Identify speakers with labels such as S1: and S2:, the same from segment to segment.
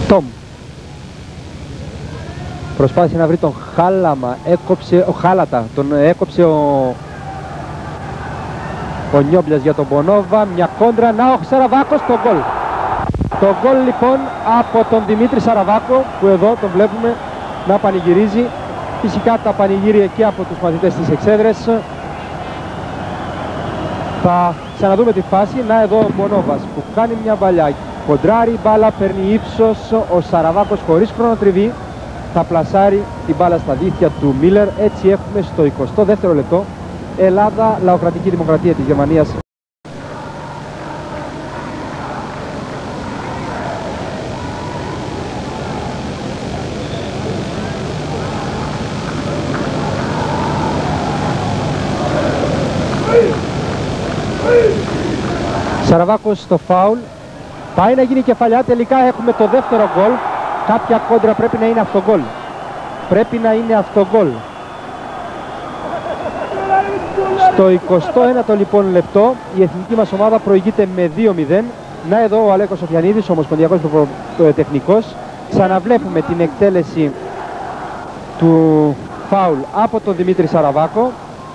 S1: Τόμ προσπάθησε να βρει τον Χάλαμα, Χάλατα, τον έκοψε ο Νιόμπλιας για τον Μπονόβα, μια κόντρα, να ο Σαραβάκος, το γκολ. Το γκολ λοιπόν από τον Δημήτρη Σαραβάκο, που εδώ τον βλέπουμε να πανηγυρίζει. Φυσικά τα πανηγύρια και από τους μαθητές της Εξέδρες. Θα ξαναδούμε τη φάση. Να εδώ ο Μπονόβας που κάνει μια βαλιά, κοντράρει, μπάλα παίρνει ύψος, ο Σαραβάκος χωρίς χρονοτριβή θα πλασάρει την μπάλα στα δίχτυα του Μίλλερ. Έτσι έχουμε στο 22ο λεπτό Ελλάδα, Λαοκρατική Δημοκρατία της Γερμανίας. Σαραβάκος στο φάουλ, πάει να γίνει κεφαλιά, τελικά έχουμε το δεύτερο γκολ. Κάποια κόντρα πρέπει να είναι αυτογκολ. Πρέπει να είναι αυτογκολ. Στο 21ο λοιπόν λεπτό η εθνική μας ομάδα προηγείται με 2-0. Να εδώ ο Αλέκος Σοφιανίδης, ο ομοσπονδιακός τεχνικός. Ξαναβλέπουμε την εκτέλεση του φάουλ από τον Δημήτρη Σαραβάκο.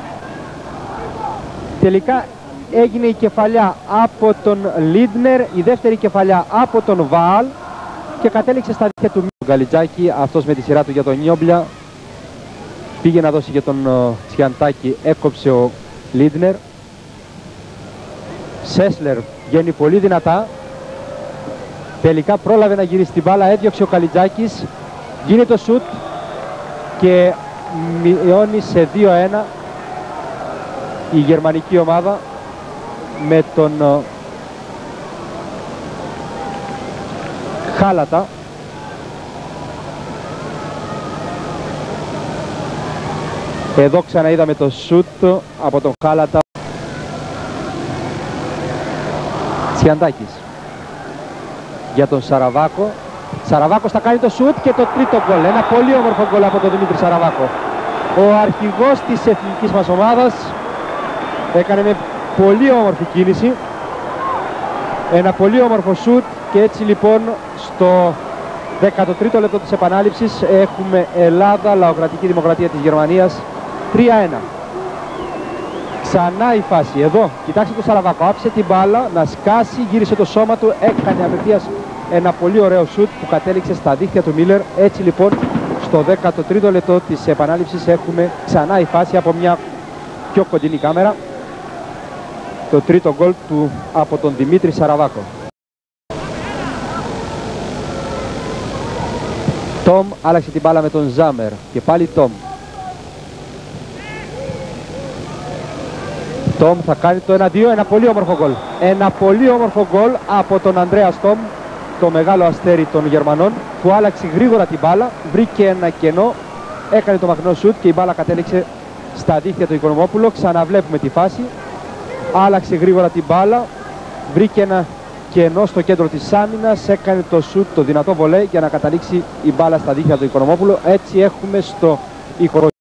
S1: Τελικά έγινε η κεφαλιά από τον Λίντνερ, η δεύτερη κεφαλιά από τον Βάλ και κατέληξε στα δίχτυα του Γκαλιτζάκη, αυτός με τη σειρά του για τον Νιόμπλια. Πήγε να δώσει για τον Τσιαντάκη, έκοψε ο Λίντνερ. Σέσλερ βγαίνει πολύ δυνατά. Τελικά πρόλαβε να γυρίσει την μπάλα, έδιωξε ο Καλιτζάκης. Γίνει το σουτ και μειώνει σε 2-1 η γερμανική ομάδα με τον Χάλατα. Εδώ ξαναείδαμε το σουτ από τον Χάλατα. Τσιαντάκης για τον Σαραβάκο. Σαραβάκος θα κάνει το σουτ και το τρίτο γκολ. Ένα πολύ όμορφο γκολ από τον Δημήτρη Σαραβάκο. Ο αρχηγός της εθνικής μας ομάδας έκανε με πολύ όμορφη κίνηση. Ένα πολύ όμορφο σουτ και έτσι λοιπόν στο 13ο λεπτό της επανάληψης έχουμε Ελλάδα, Λαοκρατική Δημοκρατία της Γερμανίας 3-1. Ξανά η φάση εδώ, κοιτάξτε το Σαραβάκο, άφησε την μπάλα να σκάσει, γύρισε το σώμα του, έκανε απευθείας ένα πολύ ωραίο σουτ που κατέληξε στα δίχτυα του Μίλλερ. Έτσι λοιπόν στο 13ο λεπτό της επανάληψης έχουμε ξανά η φάση από μια πιο κοντινή κάμερα. Το τρίτο γκολ του από τον Δημήτρη Σαραβάκο. Τόμ άλλαξε την μπάλα με τον Ζάμερ και πάλι Τόμ. Τόμ θα κάνει το 1-2, ένα πολύ όμορφο γκολ. Ένα πολύ όμορφο γκολ από τον Ανδρέα Τόμ, το μεγάλο αστέρι των Γερμανών, που άλλαξε γρήγορα την μπάλα, βρήκε ένα κενό, έκανε το μακρινό σουτ και η μπάλα κατέληξε στα δίχτυα του Οικονομόπουλο. Ξαναβλέπουμε τη φάση. Άλλαξε γρήγορα την μπάλα, βρήκε ένα κενό στο κέντρο της άμυνας, έκανε το σουτ, το δυνατό βολέ για να καταλήξει η μπάλα στα δίχτυα του Οικονομόπουλου. Έτσι έχουμε στο